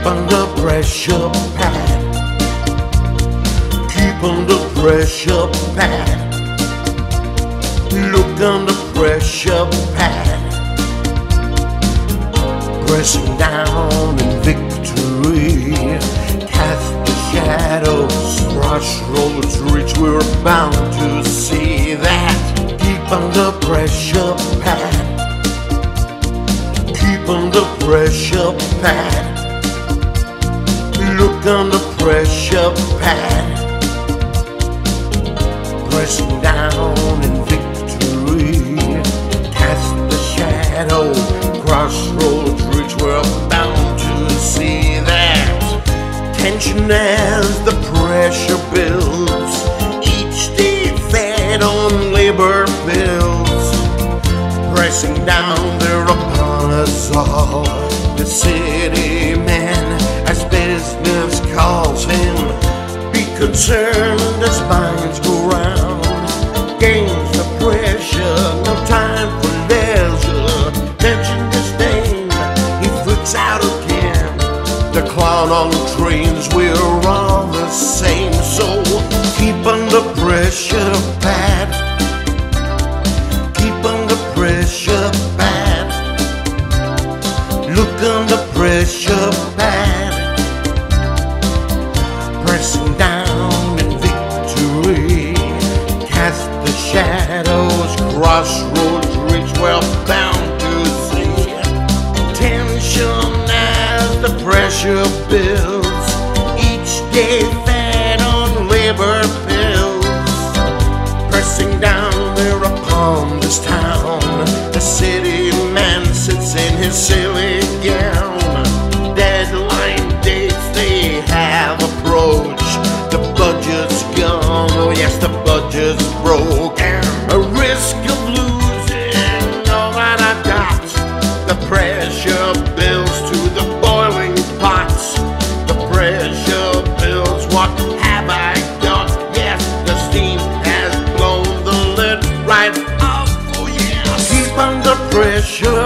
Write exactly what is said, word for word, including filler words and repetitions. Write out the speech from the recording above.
Keep under pressure, Pat. Keep under pressure, Pat. Look under pressure, Pat. Pressing down in victory. Cast the shadows, crossroads reach. We're bound to see that. Keep under pressure, Pat. Keep under pressure, Pat. Look under pressure, Pat. Pressing down in victory. Cast the shadow, crossroads reach. We're bound to see that. Tension as the pressure builds. Each day fed on labor bills. Pressing down there upon us all. The city man, as business calls him, be concerned as minds go round. Gains the pressure, no time for leisure. Tension disdain, he flicks out again. The clown on the trains, we're all the same. So keep under pressure, Pat. Keep under pressure, Pat. Look under pressure, Pat. Pressing down in victory. Cast the shadows, crossroads reach. Well bound to see. Tension as the pressure builds. Each day fed on labor bills. Pressing down there upon this town. The city man sits in his silly gown. Deadline dates they have approached. The budget's gone, oh yes, the budget's broken. A risk of losing all that I've got. The pressure builds to the boiling pots. The pressure builds, what have I got? Yes, the steam has blown the lid right off, oh yeah. Keep under pressure,